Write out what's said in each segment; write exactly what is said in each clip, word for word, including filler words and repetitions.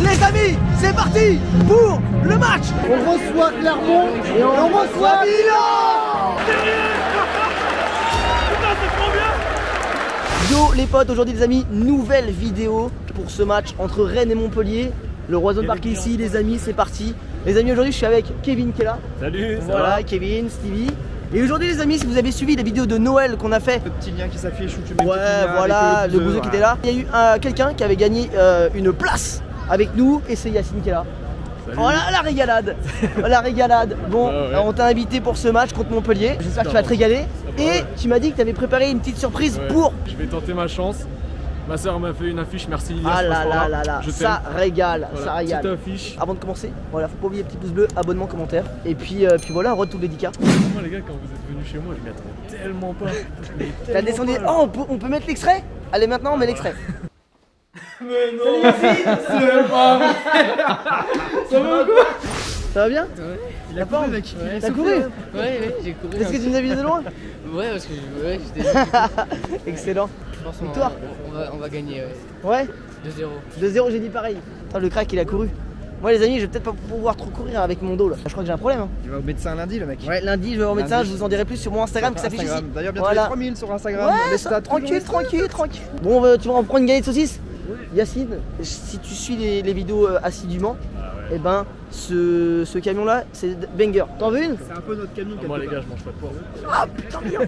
Les amis, c'est parti pour le match. On reçoit Clermont et on, on reçoit Milan. Putain, c'est trop bien. Yo les potes, aujourd'hui les amis, nouvelle vidéo pour ce match entre Rennes et Montpellier. Le Roison Park ici les amis, c'est parti. Les amis, aujourd'hui je suis avec Kevin qui est là. Salut. Voilà, Kevin, Stevie. Et aujourd'hui les amis, si vous avez suivi les vidéos de Noël qu'on a fait, le petit lien qui s'affiche où tu mets ouais, voilà, le bouseux qui était là. Il y a eu euh, quelqu'un qui avait gagné euh, une place avec nous et c'est Yacine qui est là. Salut. Oh là, la régalade. La régalade. Bon, ah ouais. On t'a invité pour ce match contre Montpellier. J'espère que tu vas te régaler. Et ouais. Tu m'as dit que tu avais préparé une petite surprise ouais. pour... Je vais tenter ma chance. Ma soeur m'a fait une affiche, merci Lilia. Ah là là là là, ça régale, voilà, ça régale. Petite affiche. Avant de commencer, voilà, faut pas oublier le petit pouce bleu, abonnement, commentaire. Et puis, euh, puis voilà, retour dédicat. Moi les gars, quand vous êtes venus chez moi, je m'y attendais tellement pas. T'as descendu. Oh, on peut, on peut mettre l'extrait? Allez, maintenant on met l'extrait. Mais non. C'est pas vrai. Ça va quoi? Ça va bien? Ouais. Il a couru mec. Ouais, t'as couru? Ouais, ouais, j'ai couru. Est-ce que tu nous as vu de loin? Ouais, parce que ouais, j'étais. Excellent. Je pense Victoire. On, on, va, on va gagner. Ouais. Ouais. deux zéro. deux zéro, j'ai dit pareil. Attends, le crack il a couru. Moi les amis, je vais peut-être pas pouvoir trop courir avec mon dos là. Je crois que j'ai un problème. Hein. Il va au médecin lundi le mec. Ouais, lundi je vais au médecin, je vous en dirai plus sur mon Instagram qui s'affiche ici. D'ailleurs bientôt voilà. les trois mille sur Instagram. Ouais, les ça, stats, tranquille, tranquille, tranquille. Bon, euh, tu vas en prendre une galette de saucisse? Oui. Yacine, si tu suis les, les vidéos euh, assidûment, ah ouais. Et eh ben ce, ce camion là, c'est banger. T'en veux une? C'est un peu notre camion. Ah, moi les gars, je mange pas de poivre. Ah putain bien.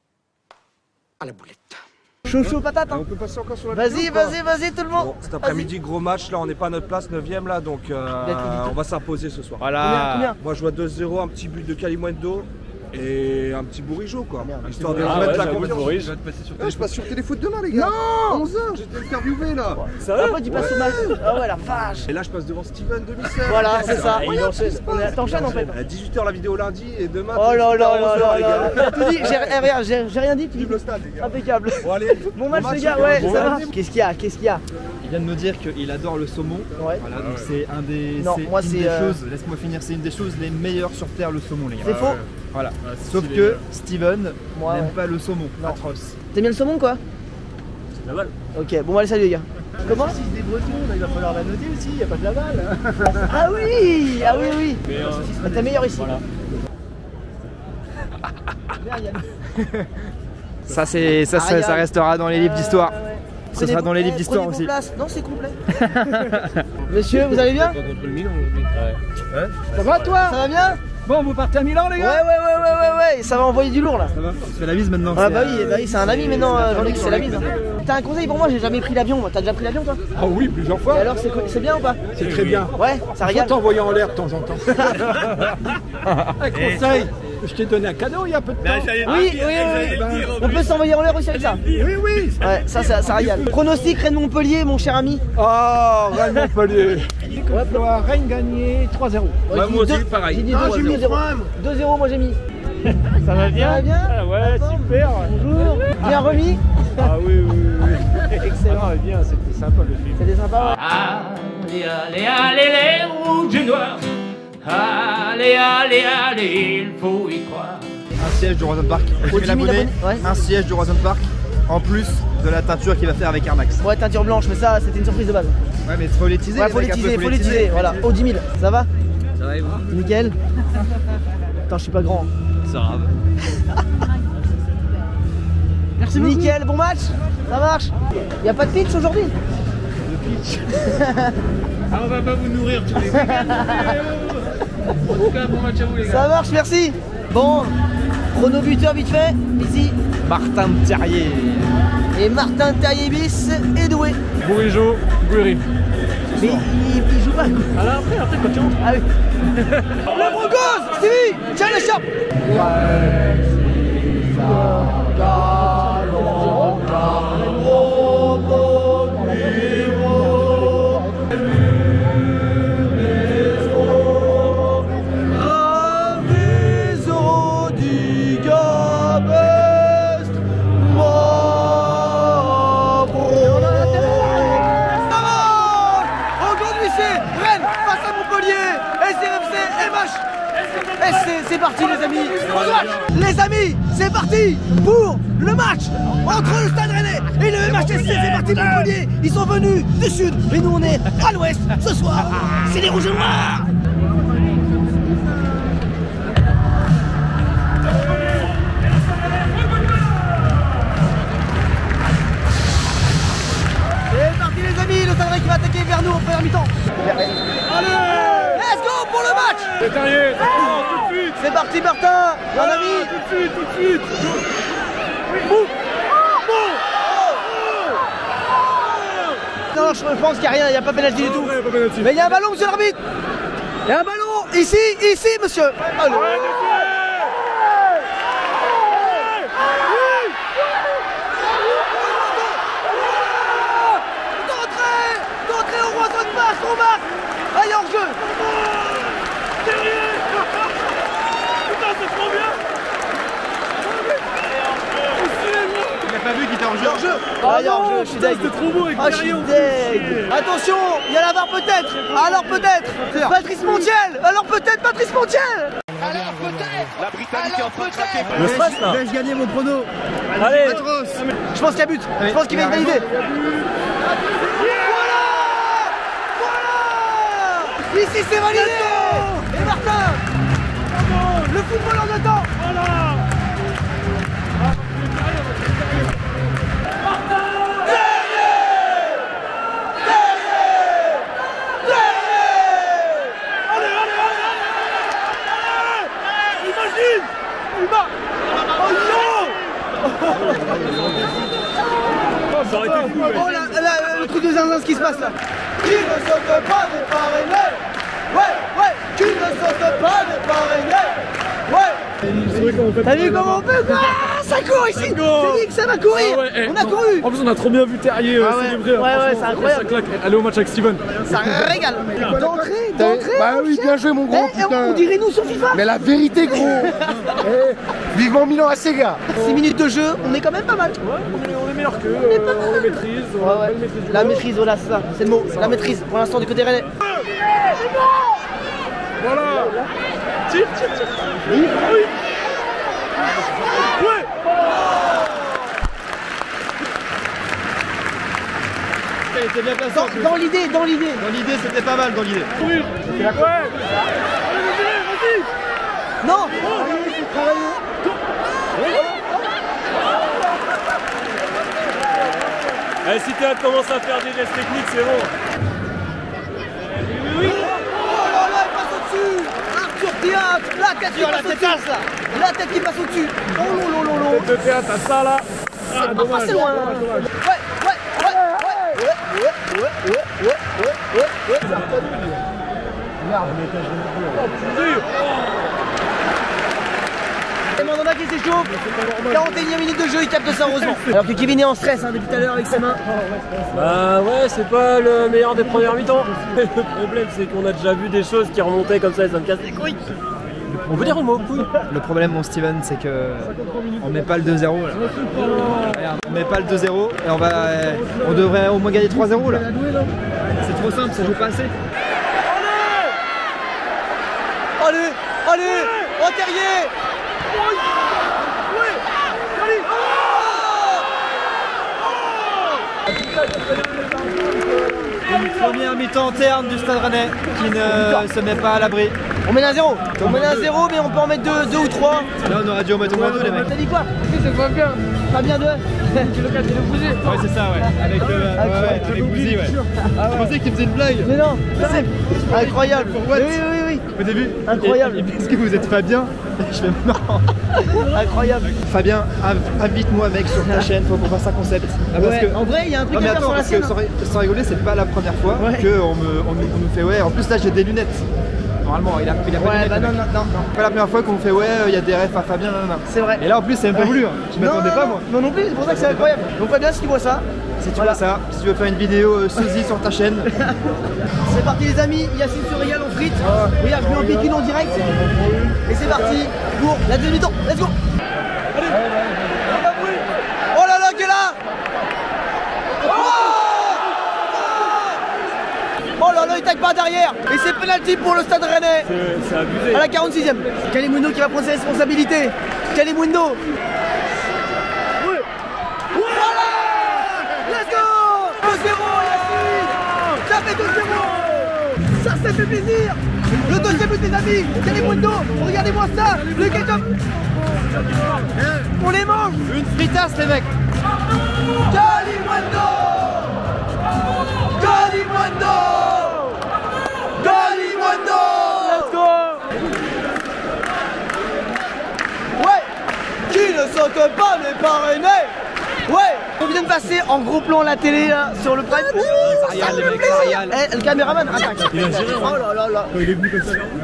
À la boulette. Chaud chaud patate hein. On peut passer encore sur la Vas-y, vas-y, vas-y tout le monde. Bon, cet après-midi, gros match, là on n'est pas à notre place, neuvième là, donc euh, on va s'imposer ce soir. Voilà. Combien, combien? Moi je vois deux zéro, un petit but de Kalimundo et un petit bourrigeau quoi. Merde, histoire de ah remettre ouais, la confiance. confiance. Je, ouais, je passe sur Téléfoot demain les gars. Non onze heures, j'étais interviewé là. Ça va? Après tu passes au match. Ah ouais la vache. Et là je passe devant Steven de Missel. Voilà, c'est ça. Il enchaîne. T'enchaînes en fait. À dix-huit heures la vidéo lundi et demain. Oh là là là là les là. gars. Il a tout dit, j'ai rien, j'ai j'ai rien dit. Vive le stade les gars. Impeccable. Bon allez. Bon match les gars, les ouais, Bon ça va. match. Qu'est-ce qu'il y a? Qu'est-ce qu'il y a? Il vient de me dire qu'il adore le saumon. Ouais. Voilà, donc c'est un des, Non, moi, une c'est, des euh... choses, laisse-moi finir, c'est une des choses les meilleures sur terre le saumon les gars. C'est faux. Voilà. Ah, Sauf stylé, que ouais. Steven Moi, n'aime ouais. pas le saumon. Non. Atroce. T'aimes bien le saumon quoi? C'est de la balle. Ok, bon allez salut les gars. Comment? Si des Bretons, il va falloir la noter aussi, il n'y a pas de la balle. Ah oui, ah oui oui. Mais euh, Ah, t'es meilleur ici. voilà. Ça c'est ça, ça, ça restera dans les livres d'histoire. Ce sera dans les livres d'histoire aussi. Place. Non, c'est complet. Monsieur, vous allez bien? Contre le Milan aujourd'hui. Ouais. Ouais. Ça va toi? Ça va bien? Bon, vous partez à Milan les Ouais, gars? ouais, ouais, ouais, ouais, ouais. Ça va envoyer du lourd là. Ça va, on se fait la bise maintenant. Ah bah oui, bah oui, c'est un ami maintenant, euh, Jean-Luc, c'est la bise. Hein. T'as un conseil pour moi? J'ai jamais pris l'avion. T'as déjà pris l'avion toi? Ah oui, plusieurs Et fois. alors, c'est co- c'est bien ou pas? C'est très bien. Ouais, ça Faut régale. t'envoyer en l'air de temps en temps. Un conseil, je t'ai donné un cadeau il y a peu de temps. Oui, oui, oui, oui. On peut s'envoyer en l'air aussi avec ça. Oui, oui. Ouais, ça, ça, ça régale. Pronostic Rennes-Montpellier, mon cher ami. Oh, Rennes Montpellier. Ouais, pour Rennes gagner trois zéro. Ouais, j'ai moi dit aussi, deux- pareil. J'ai dit Ah, j'ai mis deux zéro. deux zéro, moi j'ai mis. Ça va bien? Ça va bien? Ah ouais, super. Bonjour. Bien remis? Ah oui, oui, oui. Excellent. Ah, bien, c'était sympa le film. C'était sympa, ouais. Allez, allez, allez, les rouges et noirs. Allez, allez, allez, il faut y croire. Un siège du Roison Park. Au Je vais dix mille l'abonner. abonnés, ouais. Un siège du Roison Park. En plus de la teinture qu'il va faire avec Air Max. Ouais, teinture blanche, mais ça, c'était une surprise de base. Ouais, mais faut les teaser. Ouais, les faut les mecs, un peu, teaser, faut les teaser. Voilà, au dix mille. Ça va? Ça va et vous? Nickel. Attends, je suis pas grand. Ça va. Merci beaucoup. Nickel, bon match. Ça marche. Y'a pas de pitch aujourd'hui? Ah, on va pas vous nourrir tous les week-ends. En tout cas, bon match à vous les gars. Ça marche, merci. Bon, chrono buteur vite fait, ici. Martin Terrier. Et Martin Terrier bis est doué. Bourigeau, Guéry. Mais il, il joue pas. Ah là, après, après, quand tu rentres. Ah oui. Le Broncos, Stevie, tiens l'écharpe. Et c'est parti les amis. Les amis, c'est parti pour le match entre le Stade Rennais et le M H S C. C'est parti Montpellier. Ils sont venus du sud et nous on est à l'ouest ce soir. C'est les rouges et noirs. C'est parti les amis, le Stade Rennais qui va attaquer vers nous en première mi-temps. Let's go pour le match. C'est terrier, tout de suite. C'est parti Martin, mon ami. Tout de suite, tout de suite. Non, non, je pense qu'il n'y a rien, il n'y a pas pénalty du tout. Mais il y a un ballon, monsieur l'arbitre. Il y a un ballon, ici, ici, monsieur. Allez. D'entrée, d'entrée, on voit notre passe, on marque. Allez, hors jeu. Putain, c'est trop bien. Il a pas vu qu'il était en jeu. Hors jeu. Oh Allez, hors non, jeu, je suis putain, deg. c'était trop beau avec Ah, je suis deg. Attention, il y a la V A R peut-être. Alors peut-être. Patrice Montiel. Alors peut-être Patrice Montiel. Alors peut-être. La Britannique est en train de craquer. Le stress là. Vais-je gagner mon prono? Allez. Je pense qu'il y a but. Je pense qu'il va être validé. Voilà. Ici c'est validé. Et Martin. Le football en deux temps. Voilà. Ça aurait été fou, Oh la, la, le truc de zinzin, ce qui se passe là. Qui ne saute pas des parrainés. Ouais, ouais. Qui ne saute pas des parrainés. Ouais. T'as vu comment on fait quoi? Ça court ici. J'ai dit que ça va courir. Ah ouais, eh, on a non. couru. En plus on a trop bien vu Terrier euh, Ah ouais. célébrer. Ouais, ouais, c'est incroyable. Ça claque. Allez au match avec Steven. Ça régale. D'entrée, d'entrée. Bah oui, bien joué mon gros, Eh, putain. on dirait nous sur FIFA. Mais la vérité gros. Eh, vivement Milan à Sega. six minutes de jeu, on est quand même pas mal. Ouais, on est, on est meilleur qu'eux, euh, on les maîtrise. On Ouais, a ouais. une maîtrise du La ballon. maîtrise, voilà, c'est ça. C'est le mot. La maîtrise pour l'instant du côté rennais. Voilà. Tire, tire, tire. Oui. Oui. Ouais. Il était bien placé. Dans, dans l'idée, dans l'idée. Dans l'idée, c'était pas mal dans l'idée. Oui. Ouais. Allez, vas-y. Non. Allez, si Théâtre commence à faire des gestes techniques, c'est bon. Oh là là, il passe au-dessus. Arthur Théâtre, la tête qui passe au-dessus. La tête qui passe au-dessus. Oh lolo lolo. Tête de Théâtre, t'as ça là. Ah, C'est pas dommage. passé loin. Dommage, dommage. Ouais, ouais, ouais, ouais, ouais, ouais, ouais, ouais, ouais, ouais, ouais. Et Mandanda qui s'échauffe. quarante et unième minute de jeu, il capte ça heureusement. Alors que Kevin est en stress hein, depuis tout à l'heure avec ses mains. Bah ouais, c'est pas le meilleur des premières mi-temps. Le problème c'est qu'on a déjà vu des choses qui remontaient comme ça et ça me casse les couilles. On peut dire un mot couille. Le problème mon Steven c'est que on met pas le deux zéro là. Regarde, on met pas le deux zéro et on va on devrait au moins gagner trois zéro là. C'est trop simple, ça joue pas assez. Allez, allez, oh Terrier. Une première mi-temps terne du Stade Rennais qui ne se met pas à l'abri. On mène un zéro. On mène un zéro, mais on peut en mettre deux, deux ou trois. Là on aurait dû en mettre au moins deux les mecs. T'as dit quoi? C'est pas bien. Pas bien deux. Tu le casses, tu le bouger. Ouais c'est ça ouais. Avec le ouais, ouais, avec Bouzy ouais. Je pensais qu'il faisait une blague. Mais non, c'est incroyable. Pour what? Oui, oui, oui. Au début, Incroyable. il pense que vous êtes Fabien. Et je fais non. Incroyable. Fabien, inv- invite-moi mec sur ta chaîne, faut qu'on fasse un concept. Ah, parce Ouais, que... en vrai, il y a un truc Non mais à faire attends, sur la parce que scène. sans, ri- sans rigoler, c'est pas la première fois Ouais. qu'on me, on, nous- on nous fait ouais. En plus là j'ai des lunettes. Normalement, il a, il a pas de Ouais, lunettes. bah le non, mec. non, non, non. C'est pas la première fois qu'on me fait ouais, il y a des refs à Fabien, non, non, non. C'est vrai. Et là en plus, c'est même pas voulu. Hein. Je m'attendais Non, pas non, moi. Non, non plus, c'est pour ça que c'est incroyable. Donc Fabien, si tu vois ça, Si tu voilà. vois ça, si tu veux faire une vidéo euh, sosie sur ta chaîne, C'est parti les amis, Yacine se régale en frites. Regarde, je mets en bikini en direct. Et c'est parti pour la deuxième mi-temps. Let's go. Oh là là, qu'elle est là. Oh, oh là là, il attaque par derrière. Et c'est penalty pour le Stade Rennais. C'est abusé. À la quarante-sixième. Kalimundo qui va prendre ses responsabilités. Kalimundo. Oui. Voilà. Let's go. deux zéro, Yacine. Ça fait deux zéro. Ça, ça fait plaisir. Le deuxième but des amis. Kalimundo. Regardez-moi ça. Le ketchup. On les mange. Une fritasse les mecs. Kalimundo. Kalimundo. Kalimundo. Let's go. Ouais. Qui ne saute pas n'est pas René. Ouais. On vient de passer en gros plan la télé là, sur le prime. Ouh, ça fait plaisir. Eh, le caméraman attaque. Il a géré. Oh là là là. Quand il est venu comme ça vers vous.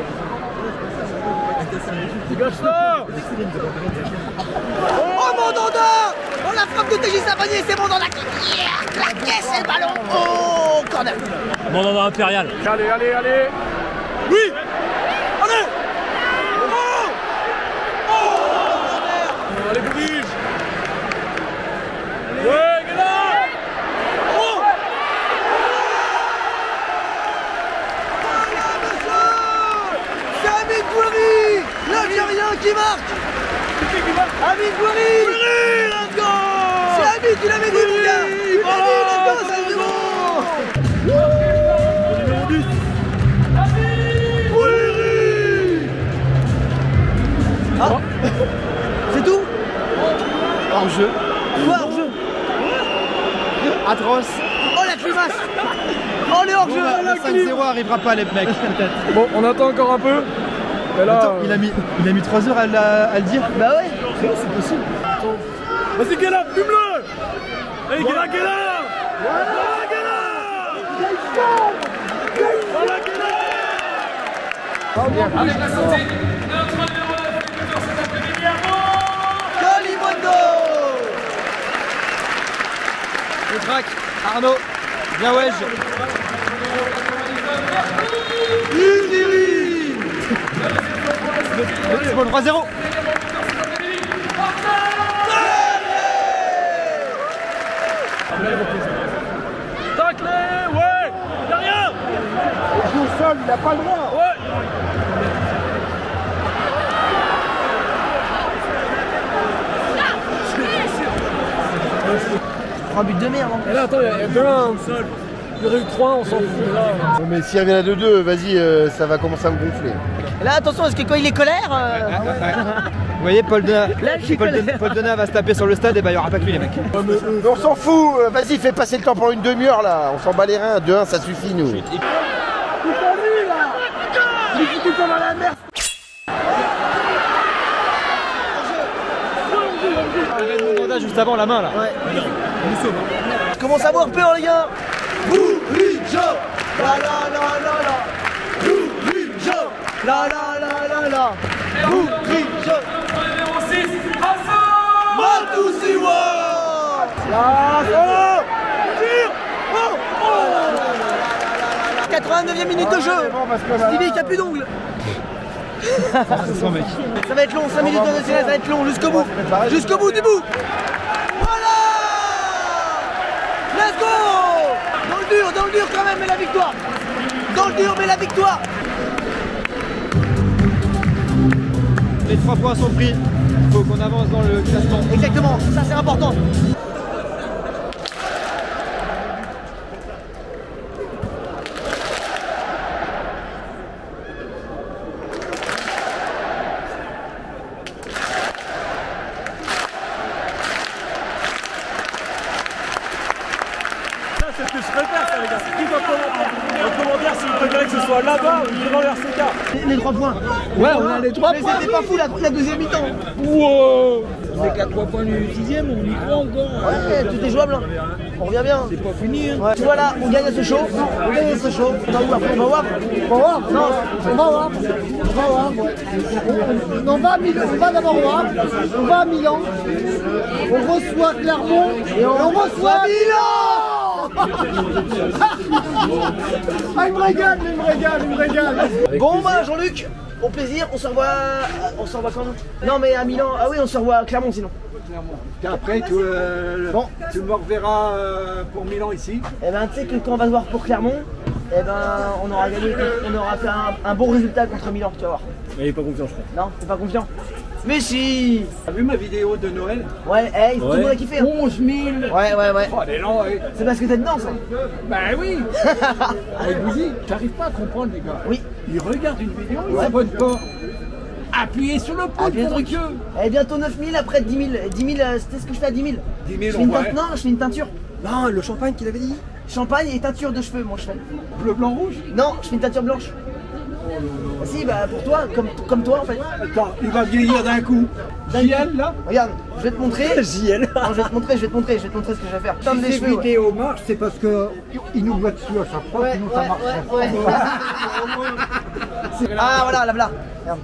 Oh Mandanda. Oh la frappe de T J Savanier, c'est Mandanda qui la caisse et le ballon. Oh corner. Mandanda impérial. Allez, allez, allez. Oui. Allez. Oh. Oh. Allez, Bourige. Ouais, Guéla. Oh. C'est Hamid Gouiri, l'Algérien qui marque. Hamid Gouiri. Let's go. C'est Hamid qui l'avait dit mon gars. Il l'a dit, let's go, c'est bon. Ah. C'est tout. Hors jeu. Quoi hors jeu? Atroce. Oh la climace. Oh les hors jeu. Le cinq zéro arrivera pas les mecs peut-être. Bon, on attend encore un peu. Et là, Attends, il a mis, il a mis trois heures à, la- à le dire. Bah ouais. C'est possible. vas-y, Guéla, fume-le. Allez, Guéla, Guéla. Voilà, Guéla. Voilà, Guéla. Avec la santé, notre numéro un buteur cet après-midi, Arnaud. Kalimundo. Le track. Arnaud. Bien ouais. C'est bon, trois zéro. Taclé, ouais. Y'a rien. Il joue seul, il n'a pas le droit. Ouais. Un but de merde. Et là, attends, il y a deux un seul. Il y aurait eu trois un, on s'en fout. Là. Mais s'il revient à deux deux, vas-y, euh, ça va commencer à me gonfler. Là attention parce que quand il est colère. Euh... Vous voyez, Paul Donat, Là, je suis Paul, colère. Don- Paul Donat va se taper sur le stade et bah il y aura pas que lui les mecs. Mais on s'en fout, euh, vas-y, fais passer le temps pendant une demi-heure là. On s'en bat les reins, deux un, ça suffit nous. Mandanda juste avant la main là. Ouais. Je commence à avoir peur les gars. Bourigeau. La la la la la. Bourigeau. La la la la la. Bourigeau. Numéro six, Hassan. Matoussiwa. La la. Tire. Oh. Oh. quatre-vingt-neuvième minute de jeu. Stevie qui a plus d'ongles. C'est son mec. Ça va être long, cinq minutes de silence, ça va être long jusqu'au bout. Jusqu'au bout du bout. Voilà. Let's go. Dans le dur, dans le dur quand même, mais la victoire. Dans le dur, mais la victoire. Les trois points sont pris. Il faut qu'on avance dans le classement. Exactement, ça c'est important. Ça, c'est ce que je préfère, ça, les gars. Qui doit commenter? Le commentaire, s'il préférait que ce soit là-bas ou devant le R C K. Les, les trois points. Ouais, on a les trois Mais points. c'était pas fou la, la deuxième mi-temps. Wow. C'est qu'à trois points du sixième, on y croit encore. Ouais, tout est jouable. Hein. On revient bien. C'est pas fini. Hein. Ouais. Tu vois là, on gagne à ce show. On gagne à ce show. On va où après? On va voir. On va voir. Non, on va voir. On va voir. On, on va à Milan. On va d'abord voir. On va à Milan. On reçoit Clermont et on, on reçoit Milan. Ah, il me régale, il me régale, il me régale. Bon bah Jean-Luc, au plaisir, on se revoit. On se revoit quand? Non mais à Milan. Ah oui, on se revoit à Clermont sinon. Après, tu, euh, Bon. tu me reverras euh, pour Milan ici. Eh ben tu sais que quand on va se voir pour Clermont, eh ben on aura gagné, on aura fait un, un bon résultat contre Milan, tu vas voir. Mais il est pas confiant, je crois. Non, t'es pas confiant? Mais si! T'as vu ma vidéo de Noël? Ouais, hey, tout le monde a kiffé. Hein. onze mille. Ouais, ouais, ouais. Oh, elle est longue, ouais. C'est parce que t'es dedans, ça. Bah oui. Je vous dis, j'arrive pas à comprendre, les gars. Oui. Ils regardent une vidéo, ils Ouais. s'abonnent pas. Appuyez sur le pouce, Appuyez mon truc. Dieu. Eh, bientôt neuf mille, après dix mille. dix mille, euh, c'était ce que je fais à dix mille. dix mille, je fais une on teinte- va- Non, je fais une teinture. Non, le champagne qu'il avait dit. Champagne et teinture de cheveux, mon cheval. Bleu, blanc, rouge. Non, je fais une teinture blanche. Ah, si, bah pour toi, comme, comme toi en fait. Attends, il va vieillir d'un coup. J L là? Regarde, je vais te montrer. J L. Non, je vais te montrer, je vais te montrer, je vais te montrer ce que je vais faire. Teindre les Si cheveux. ces Ouais. vidéos marchent, c'est parce que ils nous voient dessus à chaque fois, Ouais, sinon ouais, ça marche ouais, ouais. Ah voilà, là, là. Regarde.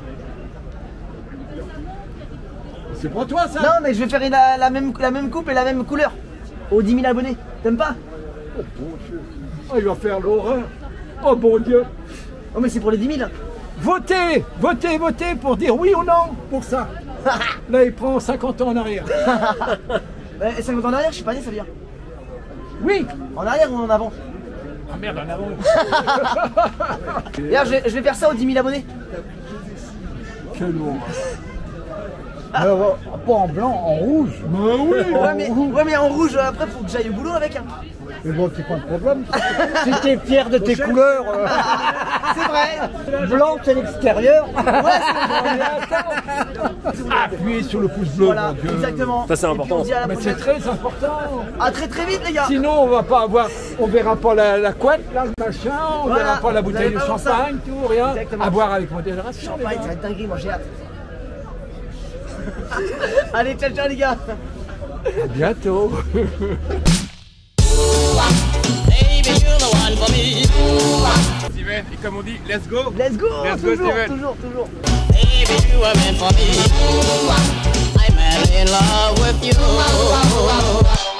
C'est pour toi ça? Non, mais je vais faire la, la, même, la même coupe et la même couleur. Aux dix mille abonnés. T'aimes pas? Oh bon Dieu. Oh, il va faire l'horreur. Oh bon Dieu. Oh, mais c'est pour les dix mille. Votez, votez, votez pour dire oui ou non pour ça. Là, il prend cinquante ans en arrière. Ouais, cinquante ans en arrière, je suis pas né, ça veut dire. Oui. En arrière ou en avant? Ah merde, en avant. Regarde, je vais, je vais faire ça aux dix mille abonnés. Quel horreur. Alors, pas en blanc, en rouge. Bah oui. Ouais mais, ouais, mais en rouge, euh, après, faut que j'aille au boulot avec. Hein. Mais bon, c'est pas le problème. Si t'es fier de tes couleurs. euh, C'est vrai. Blanc, c'est l'extérieur. Ouais, c'est Appuyez sur le pouce bleu. Voilà, mon Dieu. exactement. Ça, c'est Et puis, important. on se dit à la Mais c'est prochaine. très important. À très très vite, les gars. Sinon, on va pas avoir, on verra pas la, la couette, là, le machin, on Voilà. verra pas la Vous bouteille allez de pas voir ça. champagne, tout, rien. Exactement. À boire avec modération. les Ouais, gars. ça va être dingue, moi j'ai hâte. Allez, ciao, ciao, les gars. À bientôt. Steven, et comme on dit, let's go. Let's go. Let's go, toujours, Steven. toujours, toujours. Baby, you are meant for me. I'm madly in love with you.